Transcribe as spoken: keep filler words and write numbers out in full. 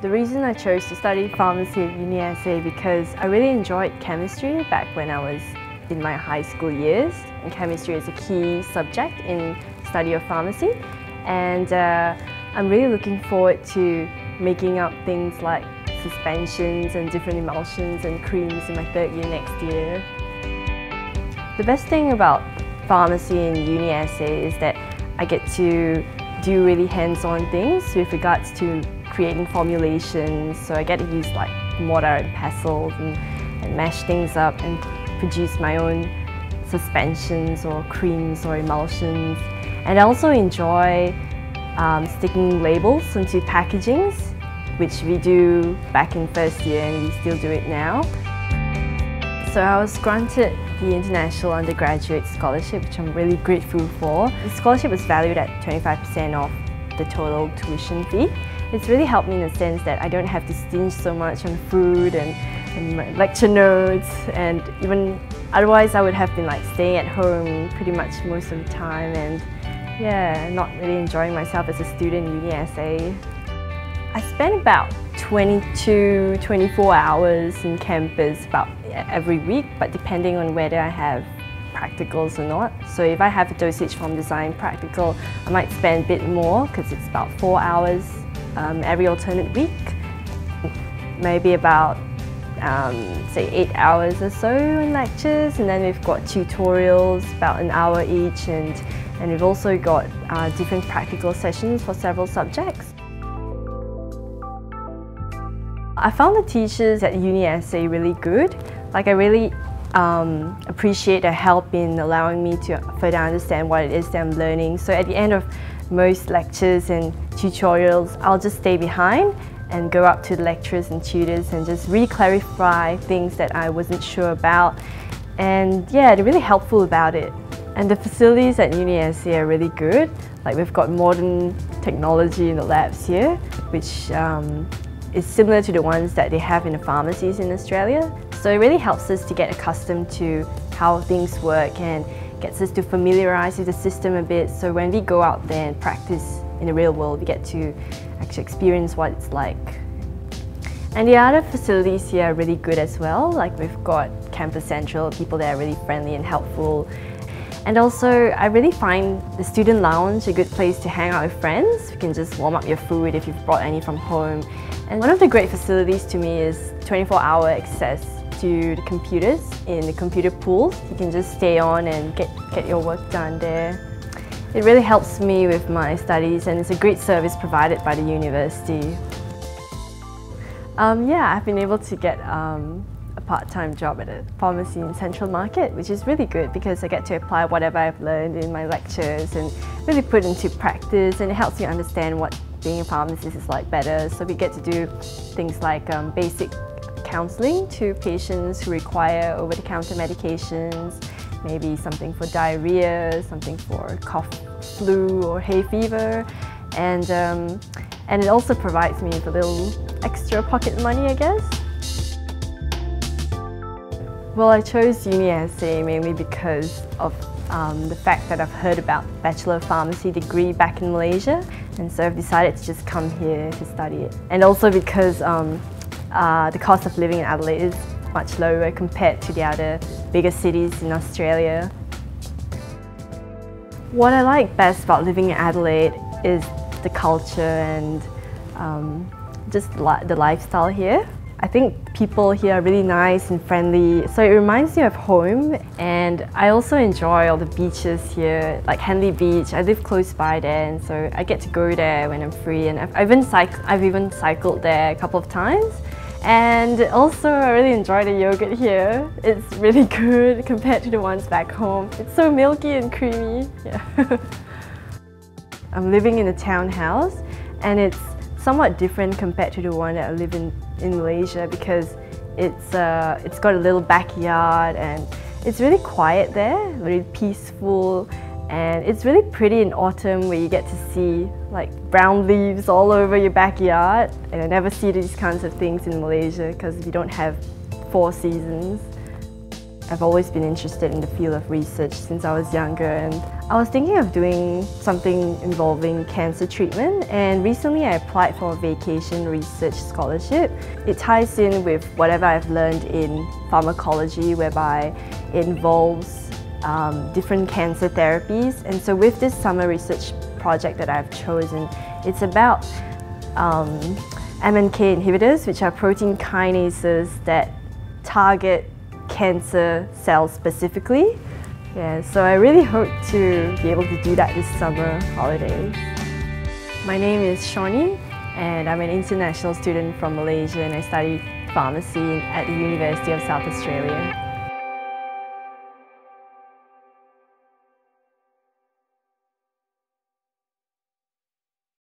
The reason I chose to study pharmacy at Uni S A because I really enjoyed chemistry back when I was in my high school years. And chemistry is a key subject in study of pharmacy. And uh, I'm really looking forward to making up things like suspensions and different emulsions and creams in my third year next year. The best thing about pharmacy in Uni S A is that I get to do really hands-on things with regards to creating formulations. So I get to use like mortar and pestle and, and mash things up and produce my own suspensions or creams or emulsions. And I also enjoy um, sticking labels onto packagings, which we do back in first year and we still do it now. So I was granted the International Undergraduate Scholarship, which I'm really grateful for. The scholarship was valued at twenty-five percent of the total tuition fee. It's really helped me in the sense that I don't have to stinge so much on food and, and my lecture notes, and even otherwise I would have been like staying at home pretty much most of the time and yeah, not really enjoying myself as a student in Uni S A. I spend about twenty-two, twenty-four hours in campus about every week, but depending on whether I have practicals or not. So if I have a dosage form design practical, I might spend a bit more because it's about four hours um, every alternate week. Maybe about um, say eight hours or so in lectures, and then we've got tutorials about an hour each, and, and we've also got uh, different practical sessions for several subjects. I found the teachers at Uni S A really good. Like I really um, appreciate their help in allowing me to further understand what it is that I'm learning. So at the end of most lectures and tutorials, I'll just stay behind and go up to the lecturers and tutors and just really clarify things that I wasn't sure about. And yeah, they're really helpful about it. And the facilities at Uni S A are really good. Like we've got modern technology in the labs here, which um, is similar to the ones that they have in the pharmacies in Australia. So it really helps us to get accustomed to how things work and gets us to familiarise with the system a bit, so when we go out there and practice in the real world, we get to actually experience what it's like. And the other facilities here are really good as well. Like we've got Campus Central, people there are really friendly and helpful. And also, I really find the student lounge a good place to hang out with friends. You can just warm up your food if you've brought any from home. And one of the great facilities to me is twenty-four hour access to the computers in the computer pools. You can just stay on and get, get your work done there. It really helps me with my studies, and it's a great service provided by the university. Um, yeah, I've been able to get um, a part-time job at a pharmacy in Central Market, which is really good because I get to apply whatever I've learned in my lectures and really put into practice, and it helps you understand what being a pharmacist is like better. So we get to do things like um, basic counselling to patients who require over-the-counter medications, maybe something for diarrhea, something for cough, flu or hay fever, and, um, and it also provides me with a little extra pocket money, I guess. Well, I chose Uni S A mainly because of um, the fact that I've heard about Bachelor of Pharmacy degree back in Malaysia, and so I've decided to just come here to study it. And also because um, uh, the cost of living in Adelaide is much lower compared to the other bigger cities in Australia. What I like best about living in Adelaide is the culture and um, just li the lifestyle here. I think people here are really nice and friendly, so it reminds me of home. And I also enjoy all the beaches here, like Henley Beach. I live close by there, and so I get to go there when I'm free. And I've, I've, even, cyc I've even cycled there a couple of times. And also, I really enjoy the yogurt here. It's really good compared to the ones back home. It's so milky and creamy. Yeah. I'm living in a townhouse, and it's somewhat different compared to the one that I live in in Malaysia because it's uh, it's got a little backyard and it's really quiet there, really peaceful, and it's really pretty in autumn where you get to see like brown leaves all over your backyard. And I never see these kinds of things in Malaysia because we don't have four seasons. I've always been interested in the field of research since I was younger, and I was thinking of doing something involving cancer treatment, and recently I applied for a vacation research scholarship. It ties in with whatever I've learned in pharmacology, whereby it involves um, different cancer therapies. And so with this summer research project that I've chosen, it's about um, M N K inhibitors, which are protein kinases that target cancer cells specifically. Yeah, so I really hope to be able to do that this summer holidays. My name is Shawnee, and I'm an international student from Malaysia, and I study pharmacy at the University of South Australia.